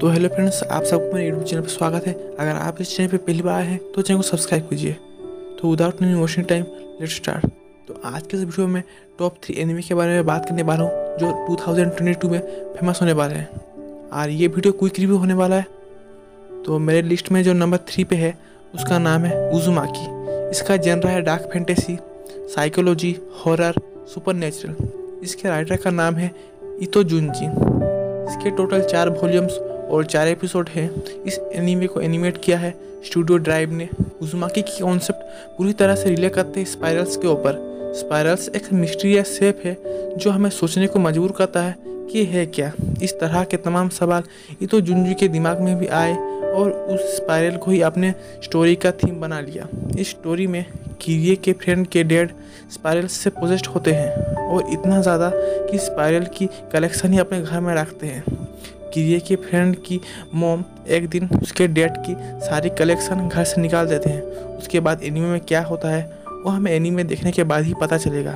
तो hello friends, आप सबको मेरे यूट्यूब चैनल पर स्वागत है। अगर आप इस चैनल पर पहली बार आए हैं तो चैनल को सब्सक्राइब कीजिए। तो without any wasting time let's start. तो आज के इस वीडियो में टॉप 3 एनिमे के बारे में बात करने वाला हूँ जो 2022 में फेमस होने वाले हैं। और ये वीडियो क्विक रिव्यू होने वाला है। तो मेरे लिस्ट में जो नंबर 3 पे है उसका नाम है उज़ुमाकी। इसका जनरा है dark fantasy, psychology, horror, supernatural. इसके राइटर का नाम है इतो जुनजी। इसके टोटल 4 वॉल्यूम्स और 4 एपिसोड हैं। इस एनीमे को एनिमेट किया है स्टूडियो ड्राइव ने। उज़ुमाकी की कॉन्सेप्ट पूरी तरह से रिले करते हैं स्पाइरल्स के ऊपर। स्पाइरल्स एक मिस्टीरियस शेप है जो हमें सोचने को मजबूर करता है कि है क्या। इस तरह के तमाम सवाल इतो जुनजी के दिमाग में भी आए और उस स्पाइरल को ही अपने स्टोरी का थीम बना लिया। इस स्टोरी में किरिए के फ्रेंड के डैड स्पाइरल से पोजेस्ड होते हैं और इतना ज़्यादा कि स्पाइरल की कलेक्शन ही अपने घर में रखते हैं। किरिए के फ्रेंड की मॉम एक दिन उसके डैड की सारी कलेक्शन घर से निकाल देते हैं। उसके बाद एनीमे में क्या होता है वो हमें एनीमे देखने के बाद ही पता चलेगा।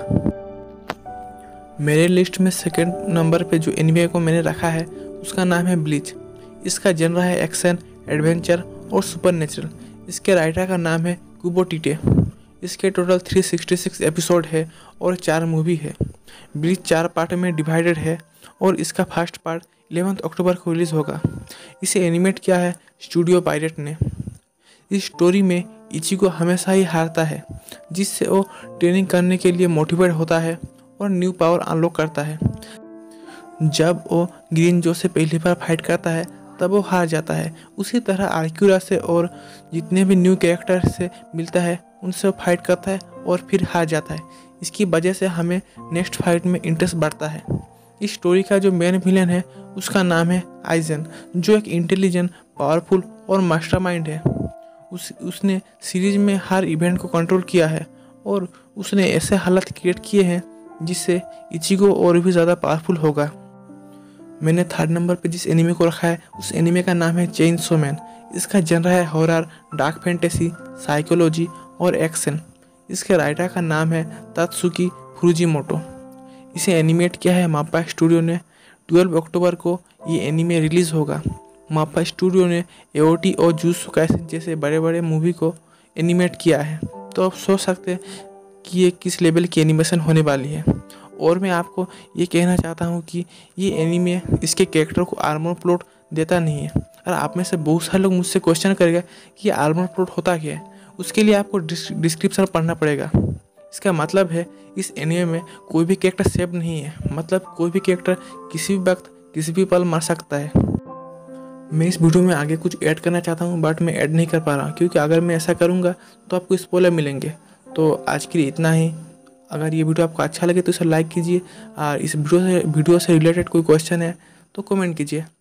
मेरे लिस्ट में सेकंड नंबर पे जो एनीमे को मैंने रखा है उसका नाम है ब्लीच। इसका जनरा है एक्शन, एडवेंचर और सुपरनेचुरल। इसके राइटर का नाम है कुबो टीटे। इसके टोटल 366 एपिसोड है और 4 मूवी है। ब्लीच 4 पार्ट में डिवाइडेड है और इसका फर्स्ट पार्ट 11 अक्टूबर को रिलीज़ होगा। इसे एनिमेट किया है स्टूडियो पायरेट ने। इस स्टोरी में इचिगो हमेशा ही हारता है, जिससे वो ट्रेनिंग करने के लिए मोटिवेट होता है और न्यू पावर अनलॉक करता है। जब वो ग्रीन जो से पहली बार फाइट करता है तब वो हार जाता है। उसी तरह आर्क्यूरा से और जितने भी न्यू कैरेक्टर से मिलता है उनसे वो फाइट करता है और फिर हार जाता है। इसकी वजह से हमें नेक्स्ट फाइट में इंटरेस्ट बढ़ता है। इस स्टोरी का जो मेन विलन है उसका नाम है आइजन, जो एक इंटेलिजेंट, पावरफुल और मास्टरमाइंड है। उसने सीरीज में हर इवेंट को कंट्रोल किया है और उसने ऐसे हालात क्रिएट किए हैं जिससे इचिगो और भी ज़्यादा पावरफुल होगा। मैंने थर्ड नंबर पे जिस एनीमे को रखा है उस एनीमे का नाम है चेनसो मैन। इसका जनरा है हॉरर, डार्क फैंटेसी, साइकोलॉजी और एक्शन। इसके राइटर का नाम है तात्सुकी फुरुजिमोटो। इसे एनिमेट किया है माप्पा स्टूडियो ने। 12 अक्टूबर को ये एनीमे रिलीज़ होगा। माप्पा स्टूडियो ने एओटी और जुजुत्सु काइसेन जैसे बड़े बड़े मूवी को एनिमेट किया है, तो आप सोच सकते हैं कि ये किस लेवल की एनिमेशन होने वाली है। और मैं आपको ये कहना चाहता हूँ कि ये एनीमे इसके कैरेक्टर को आर्मर प्लॉट देता नहीं है। और आप में से बहुत सारे लोग मुझसे क्वेश्चन करेगा कि ये आर्मर प्लॉट होता क्या है, उसके लिए आपको डिस्क्रिप्शन पढ़ना पड़ेगा। इसका मतलब है इस एनीमे में कोई भी कैरेक्टर सेव नहीं है, मतलब कोई भी कैरेक्टर किसी भी वक्त किसी भी पल मर सकता है। मैं इस वीडियो में आगे कुछ ऐड करना चाहता हूँ बट मैं ऐड नहीं कर पा रहा हूँ, क्योंकि अगर मैं ऐसा करूँगा तो आपको स्पॉइलर मिलेंगे। तो आज के लिए इतना ही। अगर ये वीडियो आपको अच्छा लगे तो इसे लाइक कीजिए और इस वीडियो से रिलेटेड कोई क्वेश्चन है तो कमेंट कीजिए।